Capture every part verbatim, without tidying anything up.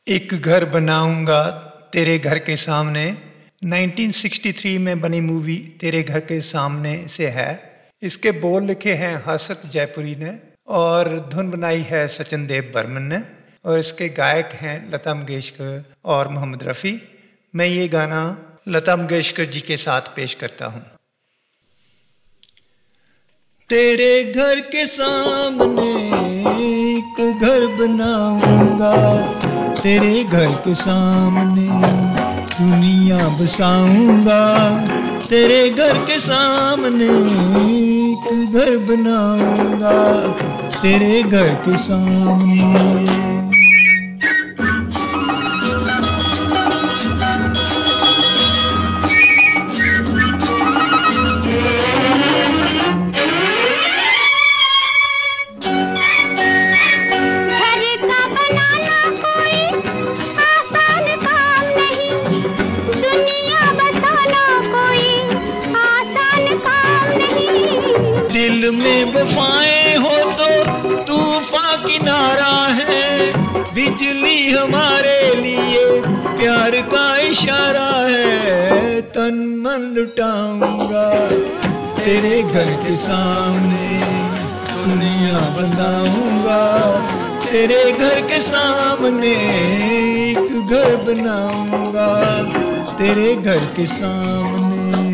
एक घर बनाऊंगा तेरे घर के सामने उन्नीस सौ तिरसठ में बनी मूवी तेरे घर के सामने से है। इसके बोल लिखे हैं हसरत जयपुरी ने और धुन बनाई है सचिन देव बर्मन ने और इसके गायक हैं लता मंगेशकर और मोहम्मद रफ़ी। मैं ये गाना लता मंगेशकर जी के साथ पेश करता हूँ। तेरे घर के सामने एक घर बनाऊंगा, तेरे घर के सामने दुनिया बसाऊंगा, तेरे घर के सामने एक घर बनाऊंगा, तेरे घर के सामने। दिल में वफाएं हो तो तूफान किनारा है, बिजली हमारे लिए प्यार का इशारा है। तन मन लुटाऊंगा तेरे घर के सामने दुनिया बनाऊंगा, तेरे घर के सामने एक घर बनाऊंगा, तेरे घर के सामने।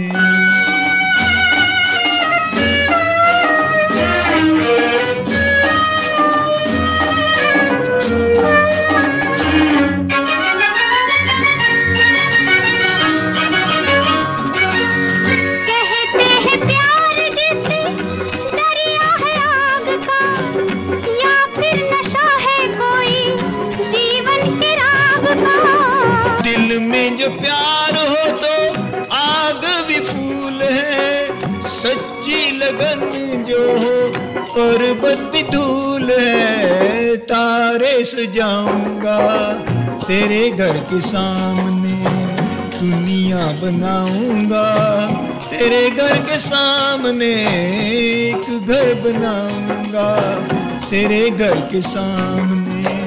दिल में जो प्यार हो तो आग भी फूल है, सच्ची लगन जो हो पर्वत भी धूल है। तारे सजाऊंगा तेरे घर के सामने दुनिया बनाऊंगा, तेरे घर के सामने एक घर बनाऊंगा, तेरे घर के सामने।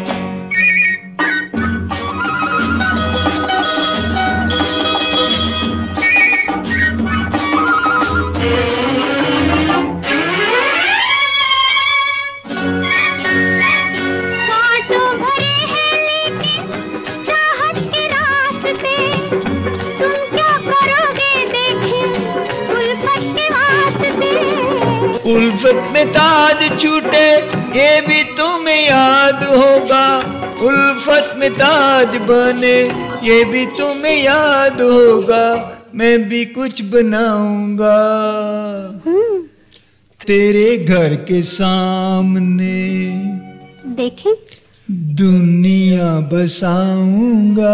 उल्फत में ताज छूटे ये भी तुम्हें याद होगा, उल्फत में ताज बने ये भी तुम्हें याद होगा। मैं भी कुछ बनाऊंगा तेरे घर के सामने, देखें दुनिया बसाऊंगा,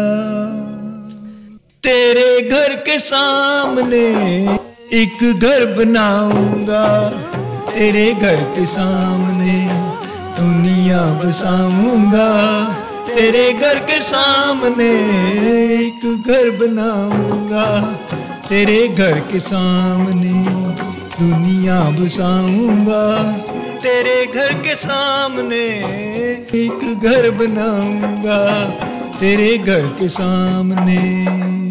तेरे घर के सामने एक घर बनाऊंगा, तेरे घर के सामने दुनिया बसाऊंगा, तेरे घर के सामने एक घर बनाऊंगा, तेरे घर के सामने दुनिया बसाऊंगा, तेरे घर के सामने एक घर बनाऊंगा, तेरे घर के सामने।